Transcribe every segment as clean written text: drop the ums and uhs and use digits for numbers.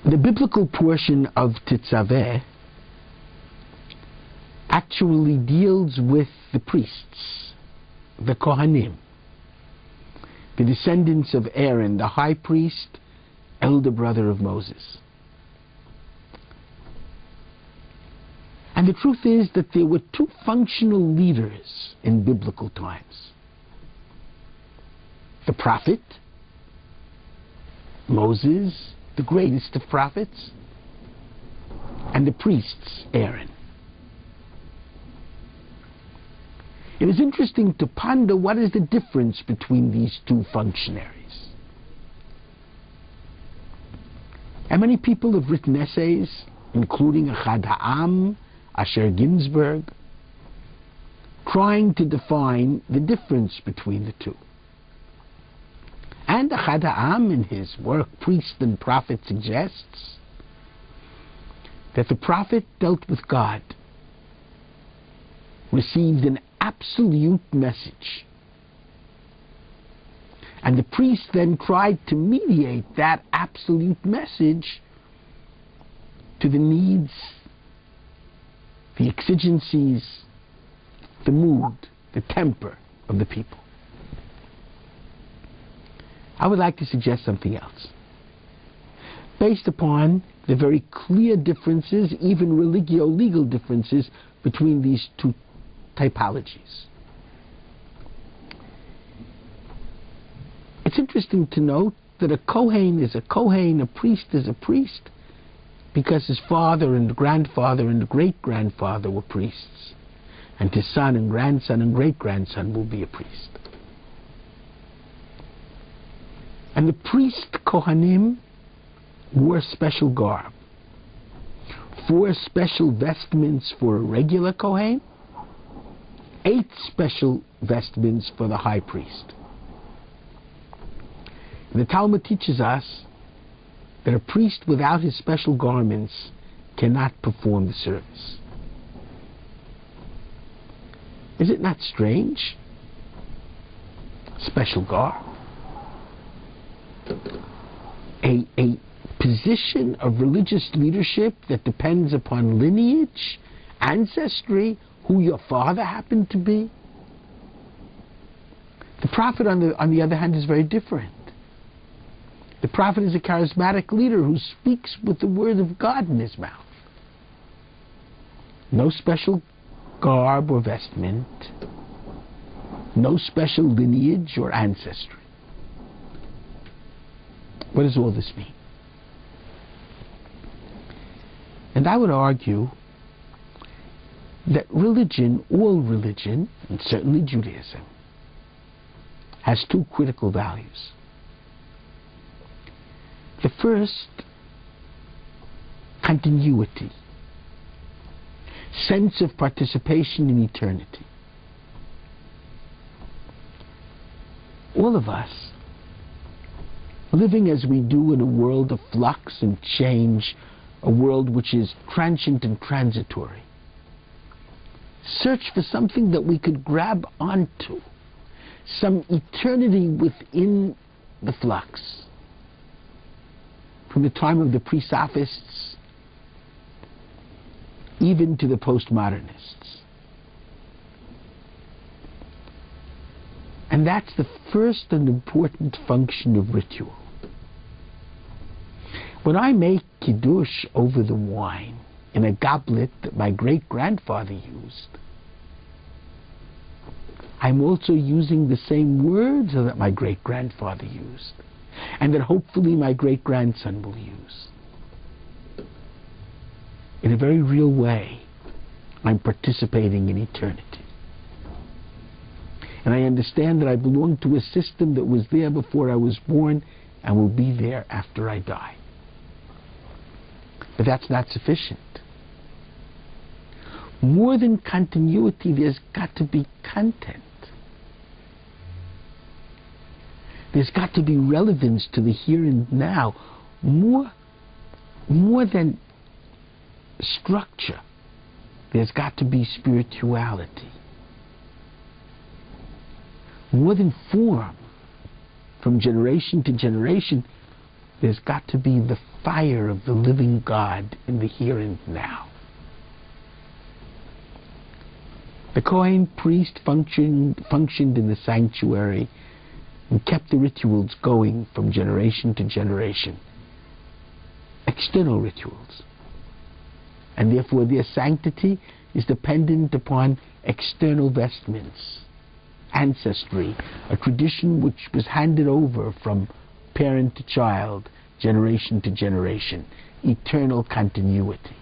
The biblical portion of Tetzaveh actually deals with the priests, the Kohanim, the descendants of Aaron, the high priest, elder brother of Moses. And the truth is that there were two functional leaders in biblical times. The prophet, Moses, the greatest of prophets, and the priests, Aaron. It is interesting to ponder what is the difference between these two functionaries. And many people have written essays, including Achad Ha'am, Asher Ginsberg, trying to define the difference between the two. And Achad Ha'am, in his work Priest and Prophet, suggests that the prophet dealt with God, received an absolute message, and the priest then tried to mediate that absolute message to the needs, the exigencies, the mood, the temper of the people. I would like to suggest something else. Based upon the very clear differences, even religio-legal differences, between these two typologies. It's interesting to note that a Kohen is a Kohen, a priest is a priest, because his father and grandfather and great-grandfather were priests, and his son and grandson and great-grandson will be a priest. And the priest Kohanim wore special garb. 4 special vestments for a regular Kohen, 8 special vestments for the high priest. And the Talmud teaches us that a priest without his special garments cannot perform the service. Is it not strange? Special garb. A position of religious leadership that depends upon lineage, ancestry, who your father happened to be. The prophet, on the other hand, is very different. The prophet is a charismatic leader who speaks with the word of God in his mouth. No special garb or vestment, no special lineage or ancestry. What does all this mean? And I would argue that religion, all religion, and certainly Judaism, has 2 critical values. The first, continuity, sense of participation in eternity. All of us, living as we do in a world of flux and change, a world which is transient and transitory, search for something that we could grab onto, some eternity within the flux. From the time of the pre-sophists even to the postmodernists. And that's the first and important function of ritual. When I make kiddush over the wine in a goblet that my great-grandfather used, I'm also using the same words that my great-grandfather used, and that hopefully my great-grandson will use. In a very real way, I'm participating in eternity. And I understand that I belong to a system that was there before I was born and will be there after I die. But that's not sufficient. More than continuity, there's got to be content. There's got to be relevance to the here and now. More than structure, there's got to be spirituality. More than form, from generation to generation, there's got to be the fire of the living God in the here and now. The Kohen priest functioned in the sanctuary and kept the rituals going from generation to generation. External rituals. And therefore their sanctity is dependent upon external vestments, ancestry, a tradition which was handed over from parent to child, generation to generation, eternal continuity.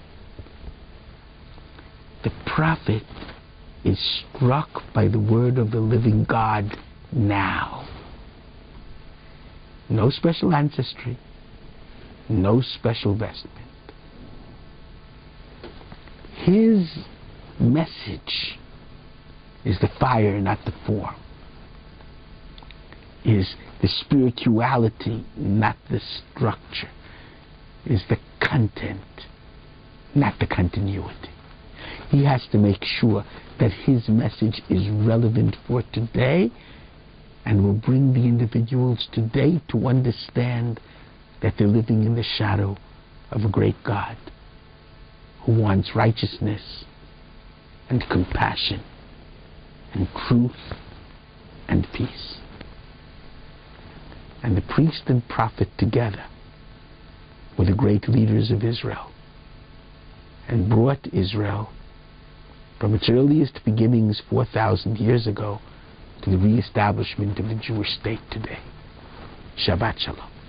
The prophet is struck by the word of the living God now. No special ancestry, no special vestment. His message is the fire, not the form. Is the spirituality, not the structure. Is the content, not the continuity. He has to make sure that his message is relevant for today and will bring the individuals today to understand that they're living in the shadow of a great God who wants righteousness and compassion and truth and peace. And the priest and prophet together were the great leaders of Israel and brought Israel from its earliest beginnings 4,000 years ago to the reestablishment of the Jewish state today. Shabbat Shalom.